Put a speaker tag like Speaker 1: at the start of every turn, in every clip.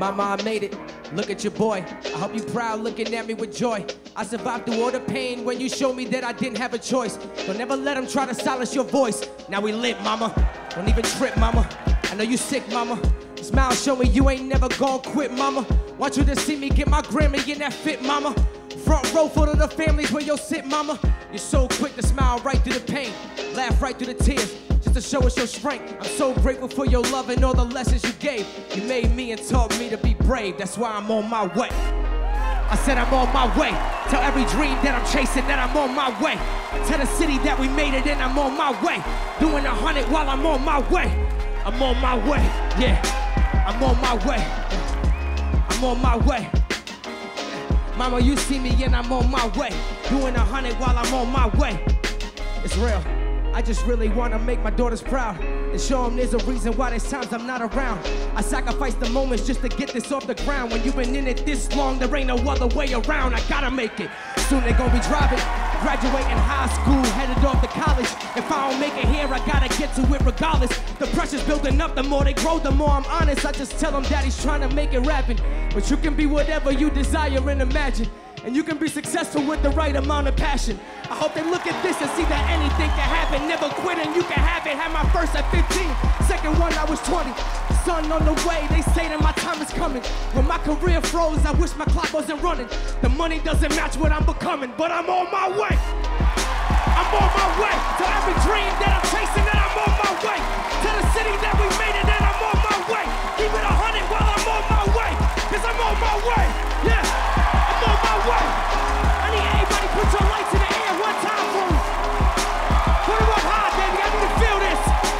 Speaker 1: Mama, I made it. Look at your boy. I hope you proud looking at me with joy. I survived through all the pain when you showed me that I didn't have a choice. Don't ever let them try to silence your voice. Now we lit, mama. Don't even trip, mama. I know you sick, mama. Smile, show me you ain't never gon' quit, mama. Want you to see me get my Grammy in that fit, mama. Front row full of the families where you'll sit, mama. You're so quick to smile right through the pain, laugh right through the tears, just to show us your strength. I'm so grateful for your love and all the lessons you gave. You made me and taught me to be brave. That's why I'm on my way. I said I'm on my way. Tell every dream that I'm chasing that I'm on my way. Tell the city that we made it and I'm on my way. Doing 100 while I'm on my way. I'm on my way, yeah. I'm on my way. I'm on my way. Mama, you see me and I'm on my way. Doing 100 while I'm on my way. It's real. I just really wanna make my daughters proud and show them there's a reason why there's times I'm not around. I sacrifice the moments just to get this off the ground. When you've been in it this long, there ain't no other way around. I gotta make it. Soon they gonna be driving, graduating high school, headed off to college. If I don't make it here, I gotta get to it regardless. The pressure's building up, the more they grow, the more I'm honest. I just tell them daddy's trying to make it rapping. But you can be whatever you desire and imagine. And you can be successful with the right amount of passion. I hope they look at this and see that anything can happen. Never quit and you can have it. Had my first at 15, second one I was 20. Son on the way, they say that my time is coming. When my career froze, I wish my clock wasn't running. The money doesn't match what I'm becoming, but I'm on my way. I'm on my way. To every dream that I'm chasing, and I'm on my way. To the city that we made it, and I'm on my way. Keep it 100 while I'm on my way. Cause I'm on my way, yeah. On my way. I need everybody put your lights in the air one time for me. Put them up high, baby. I need to feel this.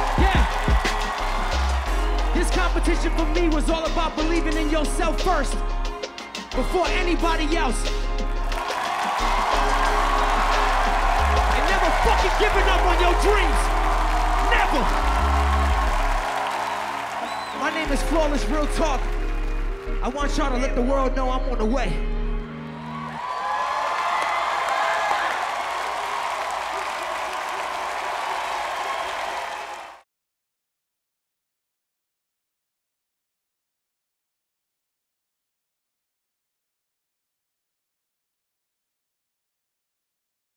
Speaker 1: Yeah. This competition for me was all about believing in yourself first, before anybody else. And never fucking giving up on your dreams. Never. My name is Flawless Real Talk. I want y'all to let the world know I'm on the way.